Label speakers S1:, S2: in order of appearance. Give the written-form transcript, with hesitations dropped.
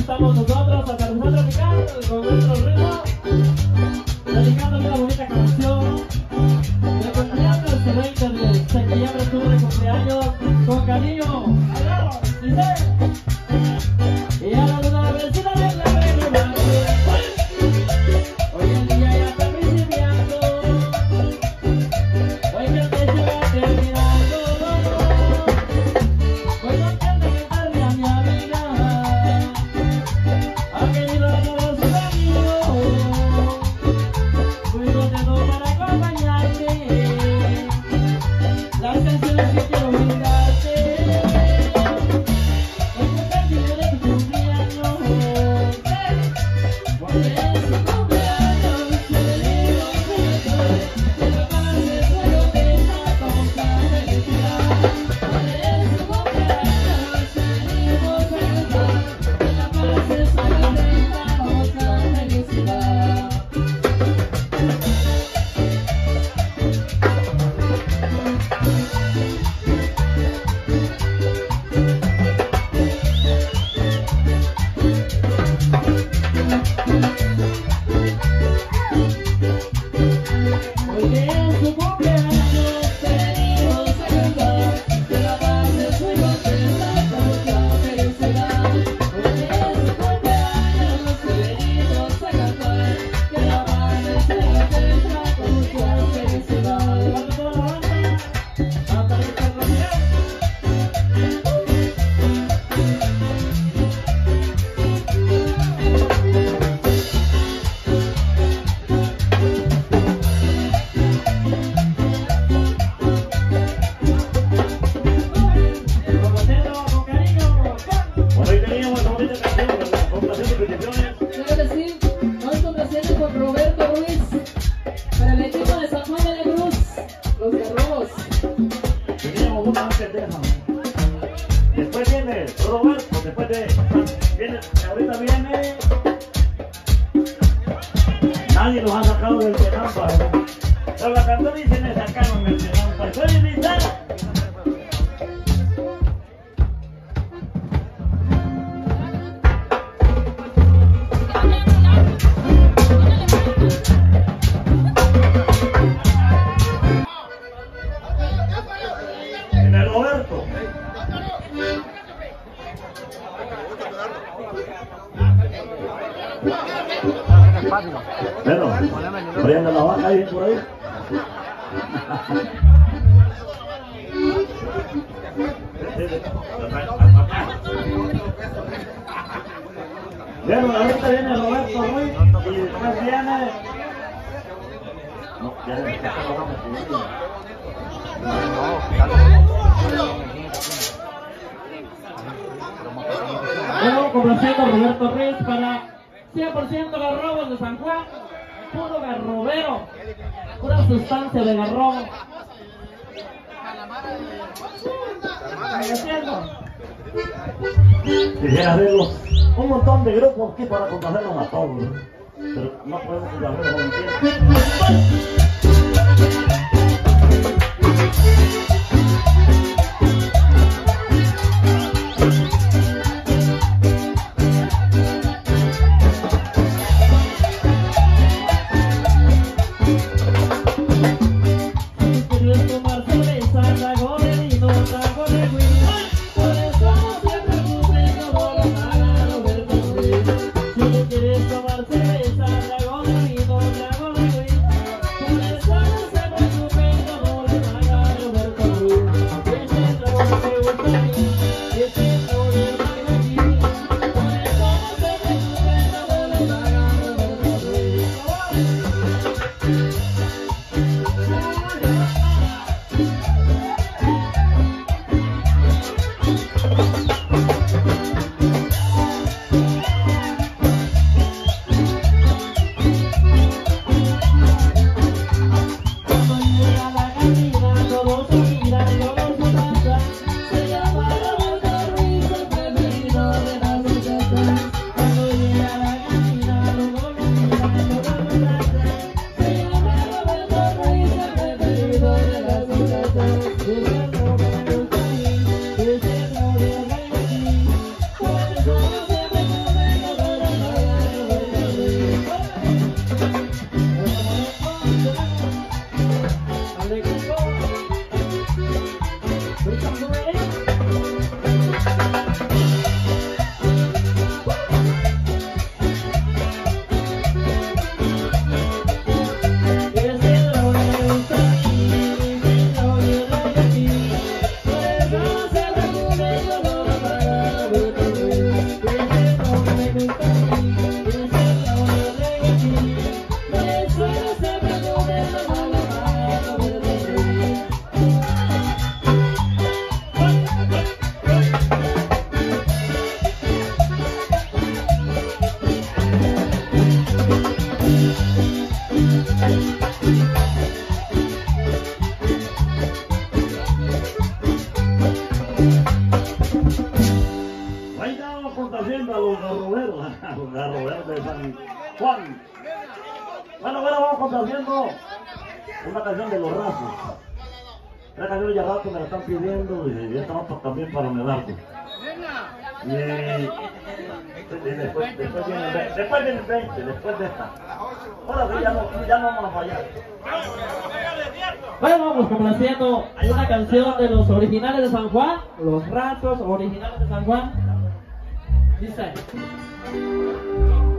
S1: estamos nosotros, Atardecer Tropical, con nuestro ritmo, dedicando una bonita canción de cumpleaños el 20 de septiembre, estuvo de cumpleaños, con cariño, agarro, dice, y a la luna vecina de la reina, hoy el día ya está principiando, hoy que el techo va terminando, voy contento de darle a mi amiga, ha querido a todos sus amigos, muy contento para acompañarte, las canciones que quiero brindarte, hoy que el día de tu cumpleaños, por eso cumpleaños, te digo que la pases muy contenta con mucha felicidad, por eso cumpleaños, te digo que la pases muy contenta con mucha felicidad. Hoy que es tu cumpleaños, te digo señor, que la pases muy contenta con mucha felicidad. Hoy que es tu cumpleaños, te digo señor, que la pases muy contenta con mucha felicidad. Levanta toda la banda, Atardecer Tropical. Complaciendo con cariño,
S2: Bueno, hoy teníamos esta bonita canción, complaciendo peticiones.
S3: Quiero decir, nos complaciendo con Roberto Ruiz para el equipo de San Juan de la Cruz, los Garrobos.
S2: Teníamos una antes de esa. Después viene Roberto, después de. Ahorita viene. Nadie nos ha sacado del Tenampa. Pero la cantora dice: me sacaron del Tenampa. ¡Estoy invitada! En el Roberto. Bueno, vayan a la vaca ahí por ahí. Bueno, ahorita viene Roberto Ruiz y después viene. No, ya le está
S1: luego complaciendo a Roberto Ruiz para 100% garrobos de San Juan, puro garrobero, pura sustancia de garrobo. Agradeciendo.
S2: Quisiera verlos un montón de grupos aquí para complacerlos a todos, ¿no? Pero no podemos complacerlos a un tiempo.
S1: Si quieres tomar cerveza, trago de vino, trago de whisky, por eso siempre cumple como lo paga Roberto Ruiz. Si quieres tomar cerveza, trago de vino, trago de whisky, por eso siempre cumple como lo paga Roberto Ruiz.
S2: de Roberto de San Juan. Bueno, vamos complaciendo una canción de Los Rasos. Esta canción ya rato me la están pidiendo y ya estamos también para Medardo. Y después viene el 20, después de esta. Ahora sí, ya no vamos a fallar.
S3: Bueno, vamos complaciendo una canción de los originales de San Juan, Los Rasos originales de San Juan. Dice.